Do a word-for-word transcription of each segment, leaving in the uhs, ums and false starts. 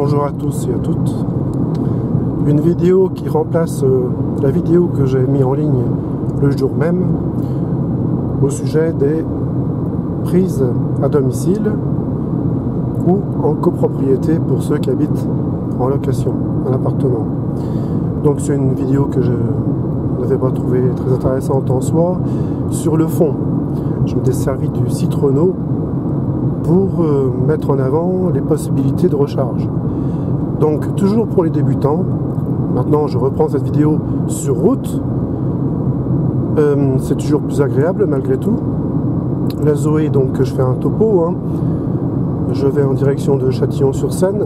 Bonjour à tous et à toutes. Une vidéo qui remplace euh, la vidéo que j'ai mis en ligne le jour même au sujet des prises à domicile ou en copropriété pour ceux qui habitent en location, en appartement. Donc c'est une vidéo que je n'avais pas trouvée très intéressante en soi. Sur le fond, je m'étais servi du Citrono pour euh, mettre en avant les possibilités de recharge. Donc toujours pour les débutants. Maintenant je reprends cette vidéo sur route. Euh, c'est toujours plus agréable malgré tout. La Zoé, donc je fais un topo. Hein. Je vais en direction de Châtillon-sur-Seine,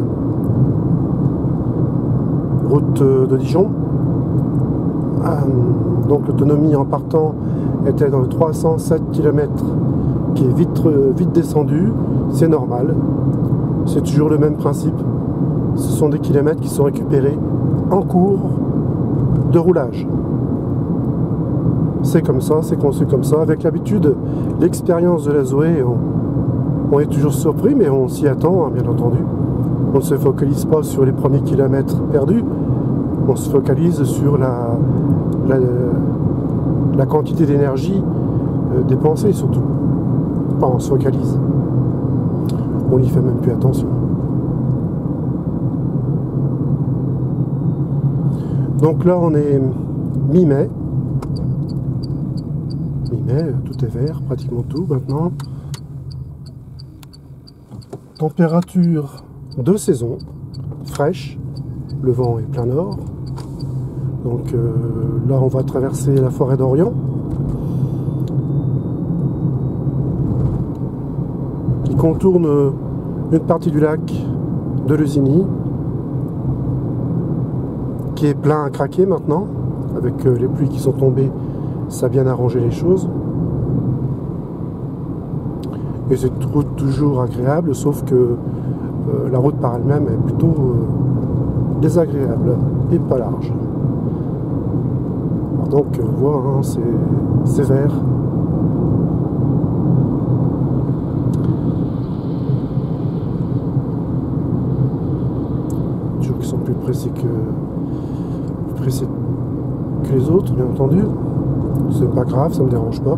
route de Dijon. Euh, donc l'autonomie en partant était dans le trois cent sept kilomètres, qui est vite, vite descendu. C'est normal. C'est toujours le même principe. Ce sont des kilomètres qui sont récupérés en cours de roulage. C'est comme ça, c'est conçu comme ça. Avec l'habitude, l'expérience de la Zoé, on, on est toujours surpris, mais on s'y attend, hein, bien entendu. On ne se focalise pas sur les premiers kilomètres perdus, on se focalise sur la, la, la quantité d'énergie euh, dépensée surtout. Enfin, on se focalise. On n'y fait même plus attention. Donc là, on est mi-mai. Mi-mai, tout est vert, pratiquement tout maintenant. Température de saison, fraîche. Le vent est plein nord. Donc euh, là, on va traverser la forêt d'Orient, qui contourne une partie du lac de Lesigny, qui est plein à craquer maintenant. Avec les pluies qui sont tombées, ça a bien arrangé les choses. Et c'est une route toujours agréable, sauf que euh, la route par elle-même est plutôt euh, désagréable et pas large. Alors donc on voit, hein, c'est vert. Toujours qui sont plus précis que plus précis que les autres, bien entendu. C'est pas grave, ça me dérange pas.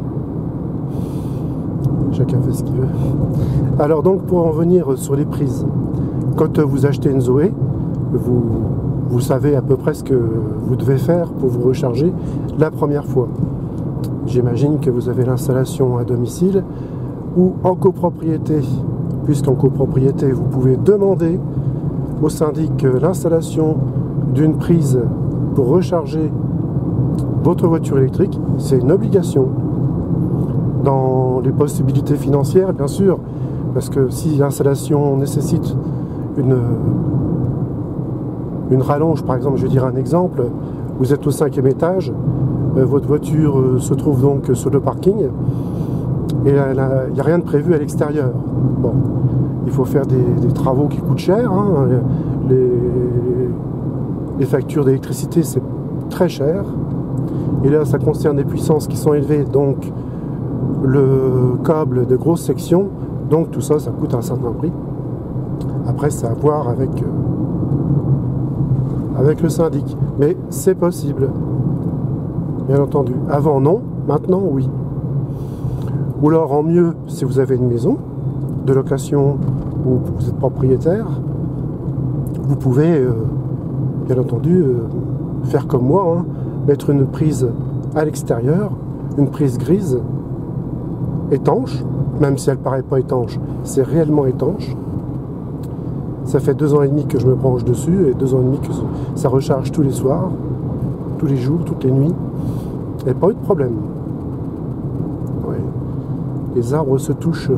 Chacun fait ce qu'il veut. Alors donc, pour en venir sur les prises, quand vous achetez une Zoé, vous, vous savez à peu près ce que vous devez faire pour vous recharger la première fois. J'imagine que vous avez l'installation à domicile ou en copropriété, puisqu'en copropriété, vous pouvez demander au syndic l'installation d'une prise pour recharger votre voiture électrique. C'est une obligation. Dans les possibilités financières, bien sûr, parce que si l'installation nécessite une, une rallonge, par exemple, je vais dire un exemple, vous êtes au cinquième étage, euh, votre voiture euh, se trouve donc sur le parking, et il n'y a rien de prévu à l'extérieur. Bon, il faut faire des, des travaux qui coûtent cher, hein, les, les factures d'électricité, c'est très cher, et là, ça concerne des puissances qui sont élevées, donc le câble de grosse section, donc tout ça, ça coûte un certain prix. Après, c'est à voir avec, euh, avec le syndic. Mais c'est possible, bien entendu. Avant, non. Maintenant, oui. Ou alors, en mieux, si vous avez une maison de location ou vous êtes propriétaire, vous pouvez, euh, bien entendu, euh, faire comme moi, hein, mettre une prise à l'extérieur, une prise grise, étanche, même si elle paraît pas étanche, c'est réellement étanche. Ça fait deux ans et demi que je me branche dessus et deux ans et demi que ça recharge tous les soirs, tous les jours, toutes les nuits, et pas eu de problème. Ouais. Les arbres se touchent.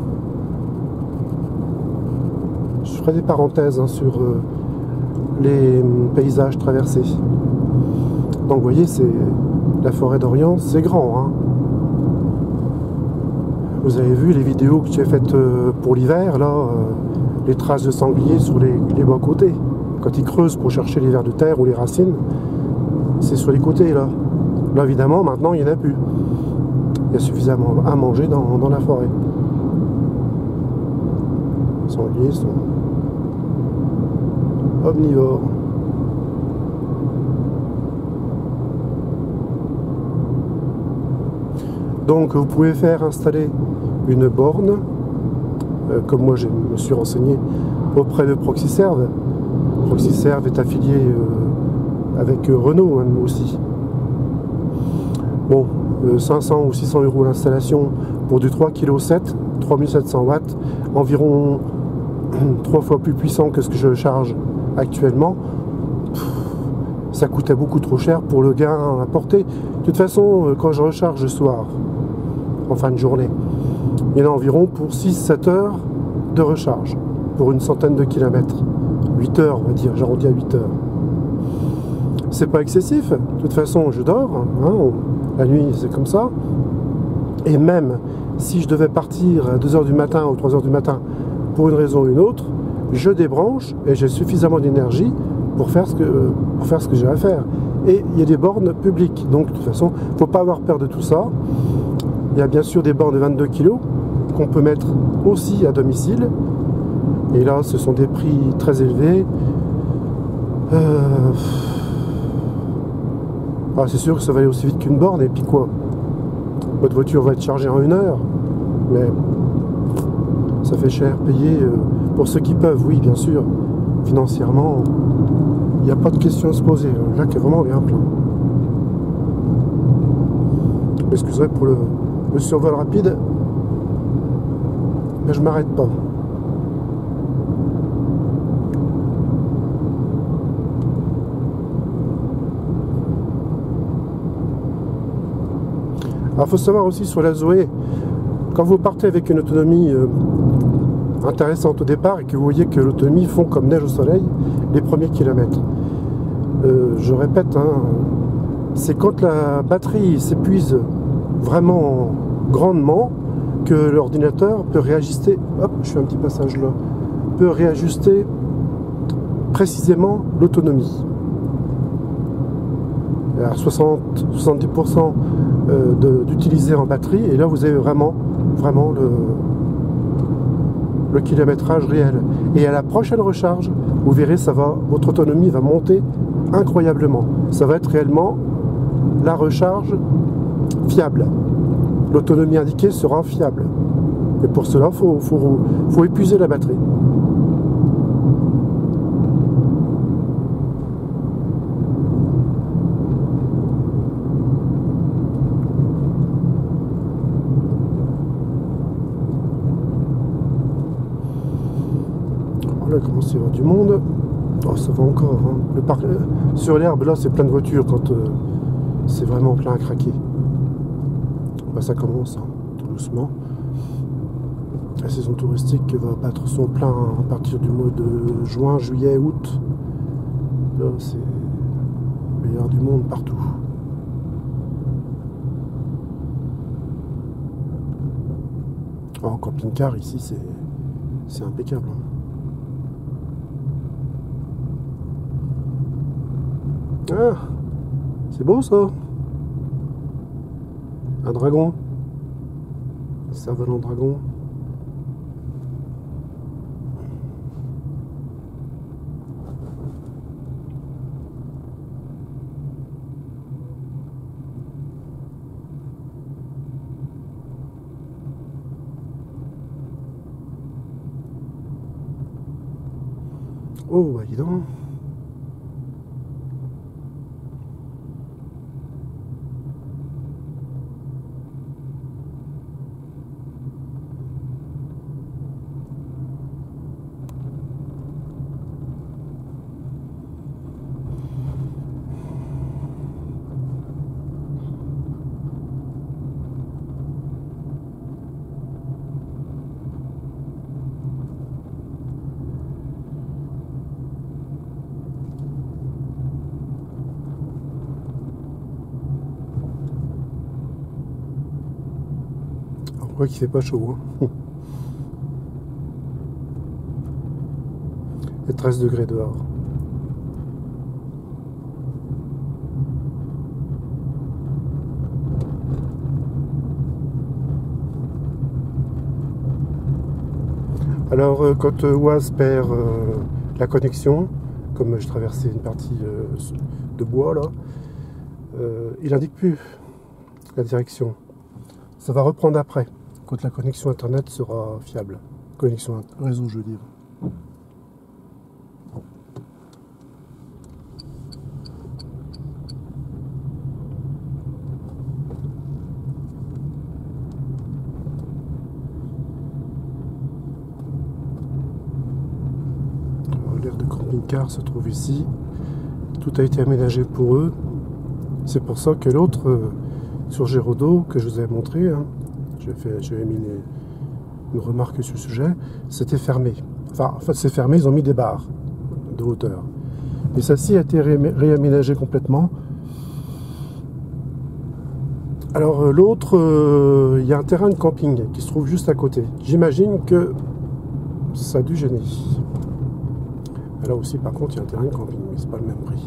Je ferai des parenthèses, hein, sur euh, les paysages traversés. Donc vous voyez, c'est la forêt d'Orient, c'est grand, hein. Vous avez vu les vidéos que j'ai faites pour l'hiver, là, euh, les traces de sanglier sur les, les bas côtés. Quand ils creusent pour chercher les vers de terre ou les racines, c'est sur les côtés, là. Là, évidemment, maintenant, il n'y en a plus. Il y a suffisamment à manger dans, dans la forêt. Les sangliers sont omnivore. Donc vous pouvez faire installer une borne, euh, comme moi je me suis renseigné auprès de Proxiserve. Proxiserve est affilié euh, avec euh, Renault même aussi. Bon, euh, cinq cents ou six cents euros l'installation pour du trois virgule sept kilos, trois mille sept cents watts, environ trois fois plus puissant que ce que je charge actuellement. Ça coûtait beaucoup trop cher pour le gain apporté. De toute façon, euh, quand je recharge le soir, en fin de journée, il y en a environ pour six sept heures de recharge pour une centaine de kilomètres. huit heures, on va dire, j'arrondis à huit heures. C'est pas excessif, de toute façon je dors, hein, on, la nuit c'est comme ça. Et même si je devais partir à deux heures du matin ou trois heures du matin pour une raison ou une autre, je débranche et j'ai suffisamment d'énergie pour faire ce que, pour faire ce que j'ai à faire. Et il y a des bornes publiques, donc de toute façon, il ne faut pas avoir peur de tout ça. Il y a bien sûr des bornes de vingt-deux kilos qu'on peut mettre aussi à domicile. Et là, ce sont des prix très élevés. Euh... Ah, c'est sûr que ça va aller aussi vite qu'une borne. Et puis quoi? Votre voiture va être chargée en une heure. Mais ça fait cher payer. Euh... Pour ceux qui peuvent, oui, bien sûr. Financièrement, il n'y a pas de question à se poser. Le lac est vraiment bien plein. Je m'excuserai pour le... le survol rapide, mais je m'arrête pas. Alors, il faut savoir aussi sur la Zoé, quand vous partez avec une autonomie euh, intéressante au départ et que vous voyez que l'autonomie fond comme neige au soleil les premiers kilomètres, euh, je répète, hein, c'est quand la batterie s'épuise vraiment grandement que l'ordinateur peut réajuster, hop, je fais un petit passage là, peut réajuster précisément l'autonomie. À soixante à soixante-dix pour cent d'utiliser en batterie, et là vous avez vraiment, vraiment le, le kilométrage réel. Et à la prochaine recharge, vous verrez, ça va, votre autonomie va monter incroyablement. Ça va être réellement la recharge fiable. L'autonomie indiquée sera fiable. Et pour cela, il faut, faut, faut épuiser la batterie. Là, il commence à y avoir du monde. Oh, ça va encore. Hein. Le parc, euh, sur l'herbe, là, c'est plein de voitures quand euh, c'est vraiment plein à craquer. Bah, ça commence, hein, tout doucement. La saison touristique va battre son plein à partir du mois de juin, juillet, août. Là, c'est le meilleur du monde partout. Oh, en camping-car, ici, c'est impeccable. Hein. Ah, c'est beau ça. Un dragon. Cerf-volant dragon. Oh, bah dis donc. On voit qu'il fait pas chaud. Hein. Il y a treize degrés dehors. Alors, euh, quand euh, Oise perd euh, la connexion, comme je traversais une partie euh, de bois là, euh, il n'indique plus la direction. Ça va reprendre après, quand la connexion internet sera fiable. Connexion réseau, je veux dire. L'aire de camping-car se trouve ici. Tout a été aménagé pour eux. C'est pour ça que l'autre, euh, sur Géraudot, que je vous avais montré, hein, j'ai mis une, une remarque sur le sujet, c'était fermé. Enfin, en fait, c'est fermé, ils ont mis des barres de hauteur. Et celle-ci a été ré réaménagée complètement. Alors, euh, l'autre, euh, il y a un terrain de camping qui se trouve juste à côté. J'imagine que ça a dû gêner. Là aussi, par contre, il y a un terrain de camping, mais c'est pas le même prix.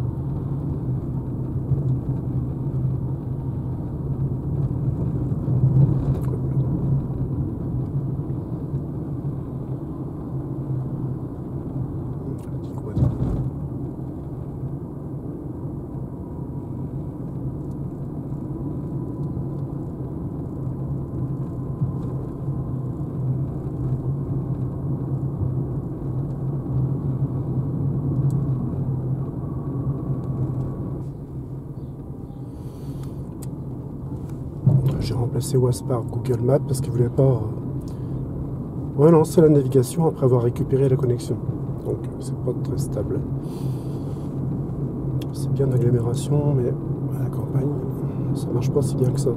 J'ai remplacé Waze par Google Maps parce qu'il ne voulait pas euh, relancer la navigation après avoir récupéré la connexion. Donc c'est pas très stable. C'est bien d'agglomération, mais à la campagne, ça marche pas si bien que ça.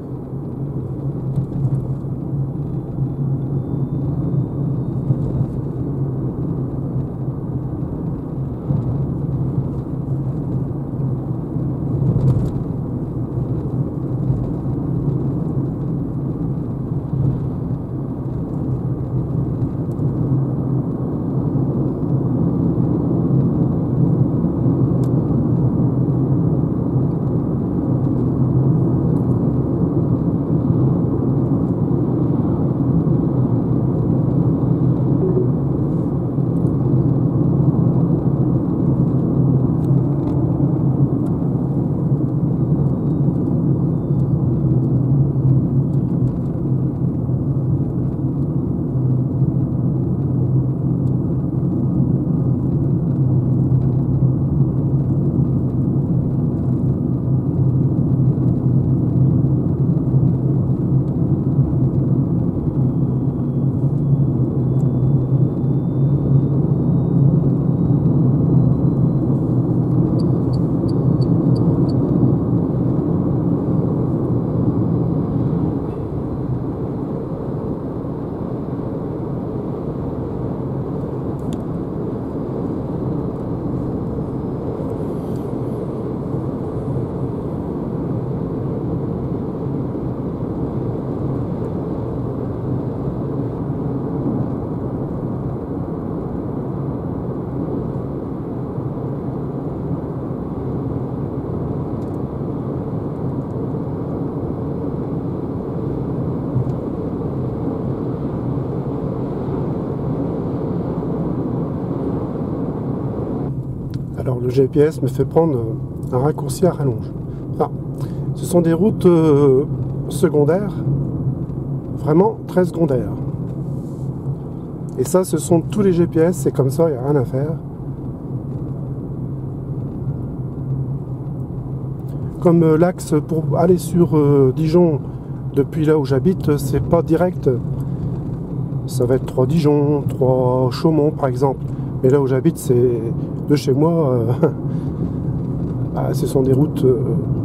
Alors le G P S me fait prendre un raccourci à rallonge. Enfin, ce sont des routes euh, secondaires, vraiment très secondaires. Et ça, ce sont tous les G P S, c'est comme ça, il n'y a rien à faire. Comme euh, l'axe pour aller sur euh, Dijon, depuis là où j'habite, c'est pas direct. Ça va être trois Dijon, trois Chaumont par exemple. Mais là où j'habite, c'est de chez moi, euh, bah, ce sont des routes euh,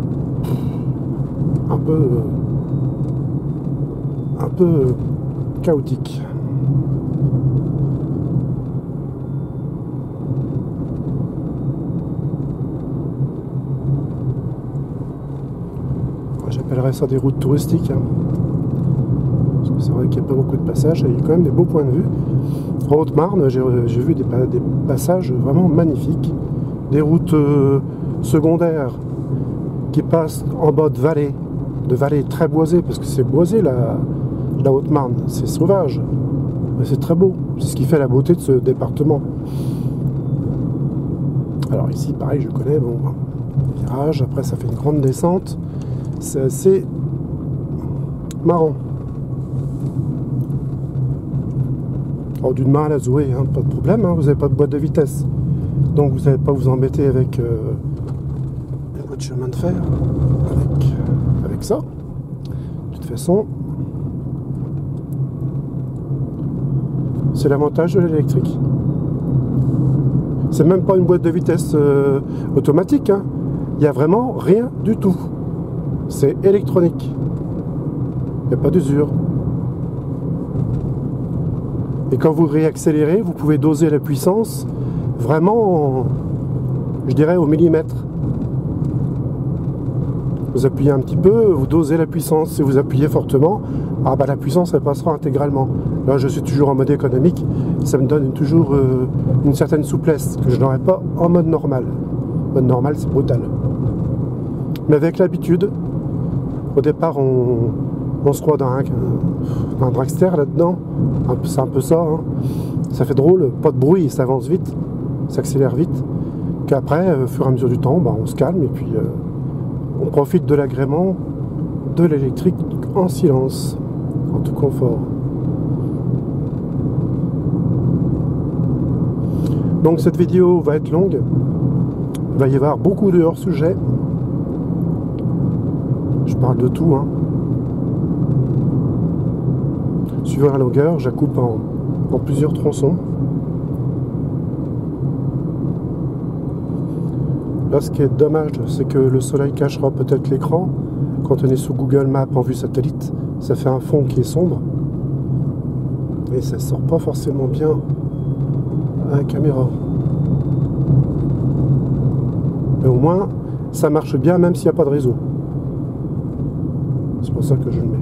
un peu, euh, un peu euh, chaotiques. J'appellerais ça des routes touristiques. Hein. Parce que c'est vrai qu'il n'y a pas beaucoup de passages et il y a quand même des beaux points de vue. En Haute-Marne, j'ai vu des, des passages vraiment magnifiques. Des routes euh, secondaires qui passent en bas de vallées, de vallées très boisées, parce que c'est boisé la, la Haute-Marne, c'est sauvage. Mais c'est très beau, c'est ce qui fait la beauté de ce département. Alors ici, pareil, je connais, bon, virage, après ça fait une grande descente. C'est assez marrant. Alors d'une main à la Zoé, hein, pas de problème, hein, vous n'avez pas de boîte de vitesse. Donc vous n'allez pas vous embêter avec euh, les voies de chemin de fer, avec, avec ça. De toute façon, c'est l'avantage de l'électrique. C'est même pas une boîte de vitesse euh, automatique, hein. Il n'y a vraiment rien du tout. C'est électronique. Il n'y a pas d'usure. Et quand vous réaccélérez, vous pouvez doser la puissance vraiment, je dirais, au millimètre. Vous appuyez un petit peu, vous dosez la puissance. Si vous appuyez fortement, ah bah la puissance elle passera intégralement. Là je suis toujours en mode économique, ça me donne toujours euh, une certaine souplesse que je n'aurais pas en mode normal. Mode normal c'est brutal. Mais avec l'habitude, au départ on, on se croit dans un, un dragster là-dedans, c'est un peu ça, hein. Ça fait drôle, pas de bruit, ça avance vite, ça accélère vite, qu'après, au fur et à mesure du temps, bah, on se calme et puis euh, on profite de l'agrément de l'électrique en silence, en tout confort. Donc cette vidéo va être longue, il va y avoir beaucoup de hors-sujets. Je parle de tout, hein. Suivant la longueur, je la coupe en, en plusieurs tronçons. Là, ce qui est dommage, c'est que le soleil cachera peut-être l'écran. Quand on est sous Google Maps en vue satellite, ça fait un fond qui est sombre. Et ça sort pas forcément bien à la caméra. Mais au moins, ça marche bien même s'il n'y a pas de réseau. C'est pour ça que je le mets.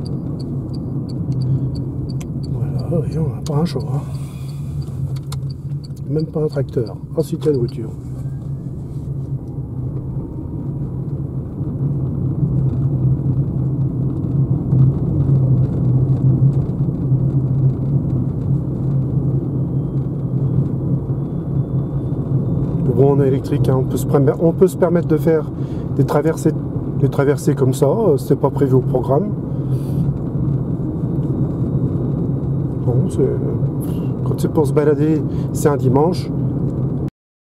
Voilà, et on n'a pas un choix. Hein. Même pas un tracteur. Ah, si, t'as une voiture. Bon, on est électrique, hein. on, peut se on peut se permettre de faire des traversées, des traversées comme ça, c'est pas prévu au programme. Bon, quand c'est pour se balader, c'est un dimanche,